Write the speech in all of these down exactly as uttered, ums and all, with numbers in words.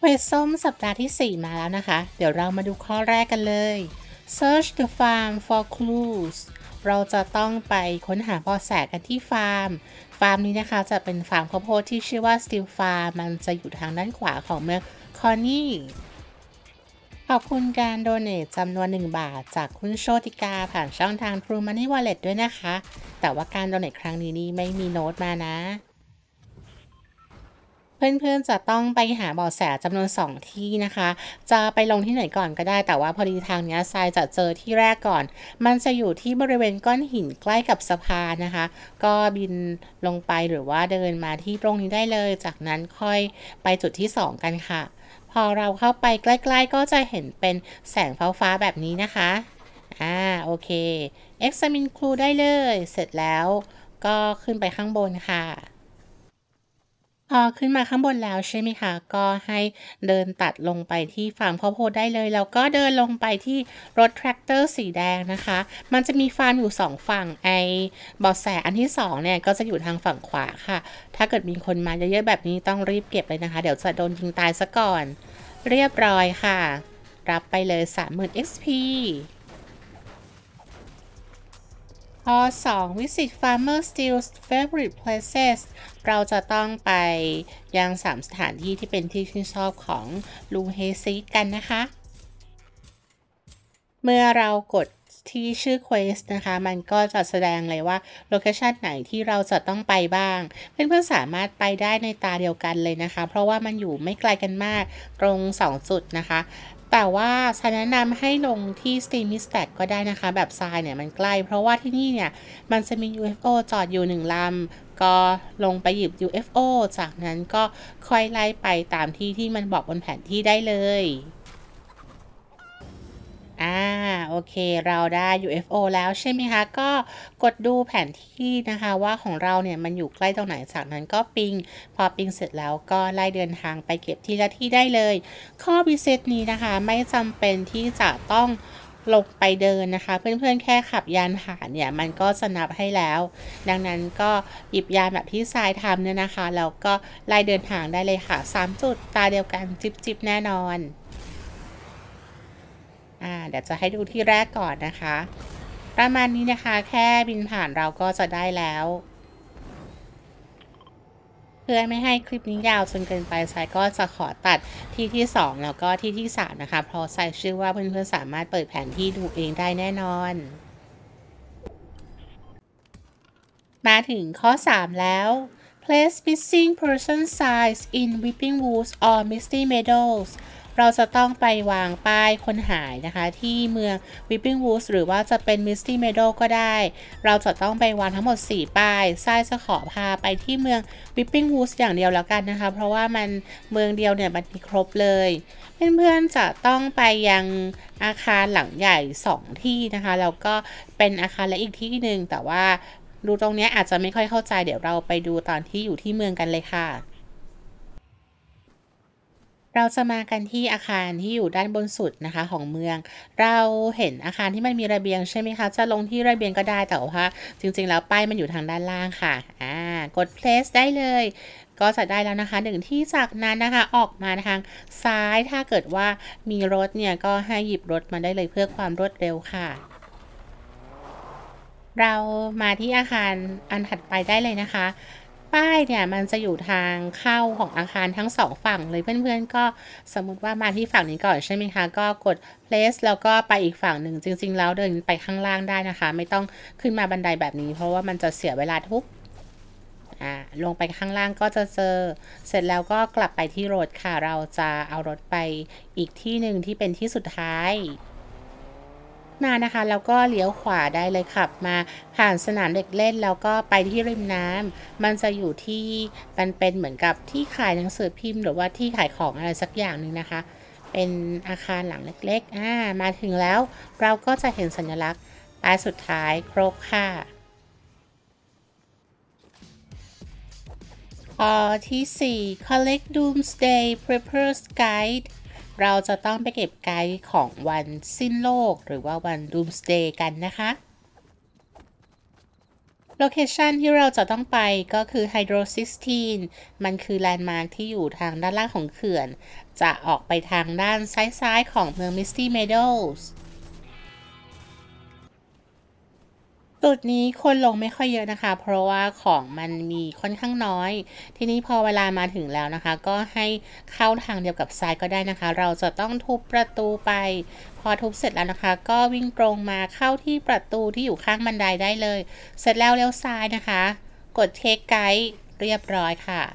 เควสส้มสัปดาห์ที่สี่มาแล้วนะคะเดี๋ยวเรามาดูข้อแรกกันเลย Search the farm for clues เราจะต้องไปค้นหาเบาะแสกันที่ฟาร์มฟาร์มนี้นะคะจะเป็นฟาร์มข้าวโพดที่ชื่อว่า Still Farm มันจะอยู่ทางด้านขวาของเมืองคอนนี่ขอบคุณการโดเนทจำนวนหนึ่งบาทจากคุณโชติกาผ่านช่องทาง True Money Wallet ด้วยนะคะแต่ว่าการโดเนทครั้งนี้นี่ไม่มีโน้ตมานะเพื่อนๆจะต้องไปหาเบาะแสจำนวนสองที่นะคะจะไปลงที่ไหนก่อนก็ได้แต่ว่าพอดีทางนี้ทรายจะเจอที่แรกก่อนมันจะอยู่ที่บริเวณก้อนหินใกล้กับสะพานนะคะก็บินลงไปหรือว่าเดินมาที่ตรงนี้ได้เลยจากนั้นค่อยไปจุดที่สองกันค่ะพอเราเข้าไปใกล้ๆก็จะเห็นเป็นแสงฟ้าๆแบบนี้นะคะอ่าโอเค Examine Clue ได้เลยเสร็จแล้วก็ขึ้นไปข้างบนค่ะพอขึ้นมาข้างบนแล้วใช่ไหมคะก็ให้เดินตัดลงไปที่ฟาร์มข้าวโพดได้เลยแล้วก็เดินลงไปที่รถแทรกเตอร์สีแดงนะคะมันจะมีฟาร์มอยู่สองฝั่งไอ้เบาะแสอันที่สองเนี่ยก็จะอยู่ทางฝั่งขวาค่ะถ้าเกิดมีคนมาเยอะๆแบบนี้ต้องรีบเก็บเลยนะคะเดี๋ยวจะโดนยิงตายซะก่อนเรียบร้อยค่ะรับไปเลย สามหมื่น เอ็กซ์ พี ข้อสอง Visit Farmer Steele's Favorite Places เราจะต้องไปยังสามสถานที่ที่เป็นที่ชื่นชอบของลุงเฮซิกันนะคะ เมื่อเรากดที่ชื่อ Quest นะคะมันก็จะแสดงเลยว่าโลเคชันไหนที่เราจะต้องไปบ้างเพื่อนๆสามารถไปได้ในตาเดียวกันเลยนะคะเพราะว่ามันอยู่ไม่ไกลกันมากตรงสองจุดนะคะแต่ว่าฉันแนะนำให้ลงที่ Steamy Stack ก็ได้นะคะแบบทรายเนี่ยมันใกล้เพราะว่าที่นี่เนี่ยมันจะมี ยู เอฟ โอ จอดอยู่หนึ่งลำก็ลงไปหยิบ ยู เอฟ โอ จากนั้นก็ค่อยไล่ไปตามที่ที่มันบอกบนแผนที่ได้เลยอ่าโอเคเราได้ ยู เอฟ โอ แล้วใช่ไหมคะก็กดดูแผนที่นะคะว่าของเราเนี่ยมันอยู่ใกล้ตรงไหนจากนั้นก็ปิงพอปิงเสร็จแล้วก็ไล่เดินทางไปเก็บทีละที่ได้เลยข้อพิเศษนี้นะคะไม่จำเป็นที่จะต้องลงไปเดินนะคะเพื่อนๆแค่ขับยานผ่านเนี่ยมันก็จะนับให้แล้วดังนั้นก็หยิบยานแบบที่ทรายทำเนี่ยนะคะแล้วก็ไล่เดินทางได้เลยค่ะสามจุดตาเดียวกันจิบๆแน่นอน อ่าเดี๋ยวจะให้ดูที่แรกก่อนนะคะประมาณนี้นะคะแค่บินผ่านเราก็จะได้แล้วเพื่อไม่ให้คลิปนี้ยาวจนเกินไปไซก็จะขอตัดที่ที่สองแล้วก็ที่ที่สามนะคะเพราะไซเชื่อว่าเพื่อนๆสามารถเปิดแผนที่ดูเองได้แน่นอนมาถึงข้อสามแล้ว place missing person signs in Weeping Woods or Misty Meadows เราจะต้องไปวางป้ายคนหายนะคะที่เมือง Weeping Woods หรือว่าจะเป็น Misty Meadow ก็ได้ เราจะต้องไปวางทั้งหมดสี่ป้ายทรายจะขอพาไปที่เมือง Weeping Woods อย่างเดียวแล้วกันนะคะเพราะว่ามันเมืองเดียวเนี่ยมันมีครบเลยเพื่อนๆจะต้องไปยังอาคารหลังใหญ่สองที่นะคะแล้วก็เป็นอาคารเล็กอีกที่หนึ่งแต่ว่าดูตรงนี้อาจจะไม่ค่อยเข้าใจเดี๋ยวเราไปดูตอนที่อยู่ที่เมืองกันเลยค่ะเราจะมากันที่อาคารที่อยู่ด้านบนสุดนะคะของเมืองเราเห็นอาคารที่มันมีระเบียงใช่ไหมคะจะลงที่ระเบียงก็ได้แต่ว่าจริงๆแล้วป้ายมันอยู่ทางด้านล่างค่ะอ่ากด place ได้เลยก็จะได้แล้วนะคะหนึ่งที่จากนั้นนะคะออกมาทางซ้ายถ้าเกิดว่ามีรถเนี่ยก็ให้หยิบรถมาได้เลยเพื่อความรวดเร็วค่ะเรามาที่อาคารอันถัดไปได้เลยนะคะป้ายเนี่ยมันจะอยู่ทางเข้าของอาคารทั้งสองฝั่งเลยเพื่อนๆก็สมมุติว่ามาที่ฝั่งนี้ก่อนใช่ไหมคะก็กด place แล้วก็ไปอีกฝั่งหนึ่งจริงๆแล้วเดินไปข้างล่างได้นะคะไม่ต้องขึ้นมาบันไดแบบนี้เพราะว่ามันจะเสียเวลาทุกอ่าลงไปข้างล่างก็จะเจอเสร็จแล้วก็กลับไปที่รถค่ะเราจะเอารถไปอีกที่หนึ่งที่เป็นที่สุดท้ายมานะคะแล้วก็เลี้ยวขวาได้เลยขับมาผ่านสนามเด็กเล่นแล้วก็ไปที่ริมน้ำมันจะอยู่ที่มันเป็นเหมือนกับที่ขายหนังสือพิมพ์หรือว่าที่ขายของอะไรสักอย่างหนึ่งนะคะเป็นอาคารหลังเล็กๆอ่ามาถึงแล้วเราก็จะเห็นสัญลักษณ์ป้ายสุดท้ายครบค่ะข้อที่สี่ collect doomsday preppers guide เราจะต้องไปเก็บไกด์ของวันสิ้นโลกหรือว่าวัน doomsday กันนะคะ โลโลเคชันที่เราจะต้องไปก็คือไฮโดรซิสตีนมันคือแลนด์มาร์คที่อยู่ทางด้านล่างของเขื่อน จะออกไปทางด้านซ้ายๆของเมืองมิสตี้เมโดว์จุดนี้คนลงไม่ค่อยเยอะนะคะ เพราะว่าของมันมีค่อนข้างน้อย ทีนี้พอเวลามาถึงแล้วนะคะ ก็ให้เข้าทางเดียวกับทรายก็ได้นะคะ เราจะต้องทุบประตูไป พอทุบเสร็จแล้วนะคะ ก็วิ่งตรงมาเข้าที่ประตูที่อยู่ข้างบันไดได้เลย เสร็จแล้วเลี้ยวซ้ายนะคะ กดเทคไกด์เรียบร้อยค่ะ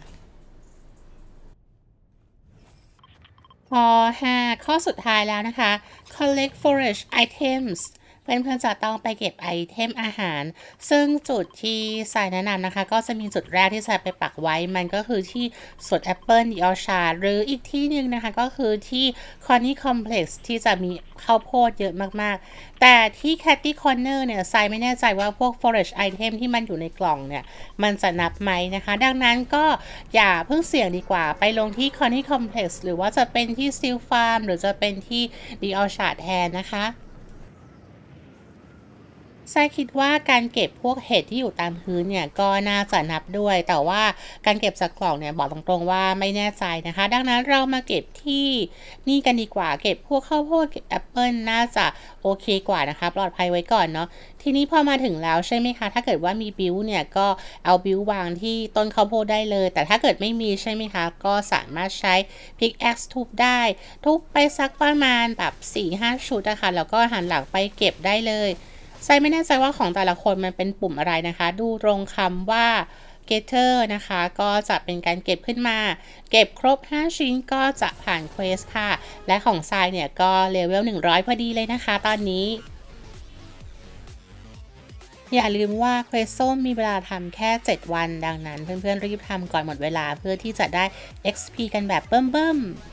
พอห้าข้อสุดท้ายแล้วนะคะ collect forage items เพื่อนๆจะต้องไปเก็บไอเทมอาหาร ซึ่งจุดที่สายแนะนำนะคะ ก็จะมีจุดแรกที่สายไปปักไว้ มันก็คือที่สวนแอปเปิลดิออชาร์ดหรืออีกที่หนึ่งนะคะ ก็คือที่คอนนี่คอมเพล็กซ์ที่จะมีข้าวโพดเยอะมากๆ แต่ที่แคตตี้คอร์เนอร์เนี่ยสายไม่แน่ใจว่าพวก forage item ที่มันอยู่ในกล่องเนี่ย มันจะนับไหมนะคะ ดังนั้นก็อย่าเพิ่งเสี่ยงดีกว่า ไปลงที่ Connie Complex หรือว่าจะเป็นที่ Steel Farm หรือจะเป็นที่ The Orchard แทนนะคะทรายคิดว่าการเก็บพวกเห็ดที่อยู่ตามพื้นเนี่ยก็น่าจะนับด้วย แต่ว่าการเก็บจากกล่องเนี่ยบอกตรงๆว่าไม่แน่ใจนะคะ ดังนั้นเรามาเก็บที่นี่กันดีกว่า เก็บพวกข้าวโพดเก็บแอปเปิลน่าจะโอเคกว่านะคะ ปลอดภัยไว้ก่อนเนาะ ทีนี้พอมาถึงแล้วใช่ไหมคะ ถ้าเกิดว่ามีบิวเนี่ยก็เอาบิววางที่ต้นข้าวโพดได้เลย แต่ถ้าเกิดไม่มีใช่ไหมคะ ก็สามารถใช้ pickaxe ทุบได้ ทุบไปสักประมาณแบบ สี่ห้า ชุดนะคะ แล้วก็หันหลังไปเก็บได้เลยไซไม่แน่ใจว่าของแต่ละคนมันเป็นปุ่มอะไรนะคะ ดูตรงคำว่า getter นะคะ ก็จะเป็นการเก็บขึ้นมา เก็บครบ ห้า ชิ้นก็จะผ่านเควสค่ะ และของทรายเนี่ยก็เลเวล หนึ่งร้อย พอดีเลยนะคะตอนนี้ อย่าลืมว่าเควสส้มมีเวลาทำแค่ เจ็ด วัน ดังนั้นเพื่อนๆรีบทำก่อนหมดเวลาเพื่อที่จะได้ เอ็กซ์ พี กันแบบเบิ่มๆ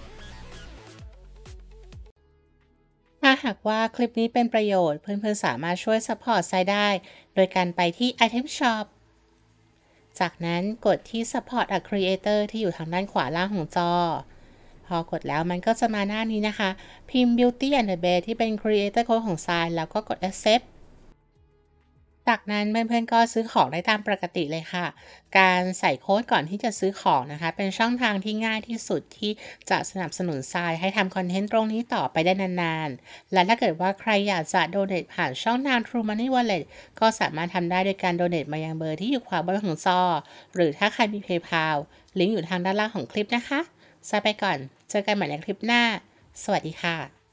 ถ้าหากว่าคลิปนี้เป็นประโยชน์เพื่อนๆสามารถช่วยซัพพอร์ตไซได้ โดยการไปที่ Item Shop จากนั้นกดที่ Support a Creator ที่อยู่ทางด้านขวาล่างของจอ พอกดแล้วมันก็จะมาหน้านี้นะคะ พิมพ์ Beauty and the Beast ที่เป็น Creator Code ของทรายแล้วก็กด Accept จากนั้นเพื่อนๆก็ซื้อของได้ตามปกติเลยค่ะ การใส่โค้ดก่อนที่จะซื้อของนะคะเป็นช่องทางที่ง่ายที่สุดที่จะสนับสนุนทรายให้ทำคอนเทนต์ตรงนี้ต่อไปได้นานๆ และถ้าเกิดว่าใครอยากจะโดเน a ผ่านช่องทาง True Money Wallet ก็สามารถทำได้โดยการโดเน a มายังเบอร์ที่อยู่ขวาบนของจอ หรือถ้าใครมี PayPal ลิงก์อยู่ทางด้านล่างของคลิปนะคะทรายไปก่อน เจอกันใหม่ในคลิปหน้า สวัสดีค่ะ